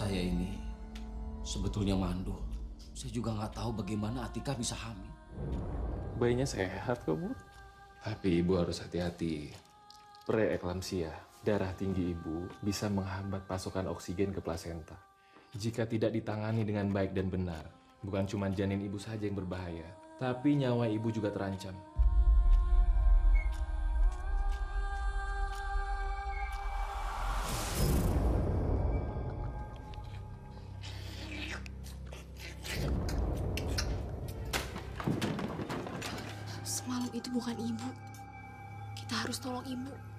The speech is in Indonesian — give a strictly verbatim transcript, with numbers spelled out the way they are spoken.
Saya ini sebetulnya mandul. Saya juga nggak tahu bagaimana Atika bisa hamil. Bayinya sehat kok, Bu. Tapi Ibu harus hati-hati. Preeklamsia, darah tinggi Ibu bisa menghambat pasokan oksigen ke plasenta. Jika tidak ditangani dengan baik dan benar, bukan cuma janin Ibu saja yang berbahaya, tapi nyawa Ibu juga terancam. Semalam itu bukan ibu. Kita harus tolong ibu.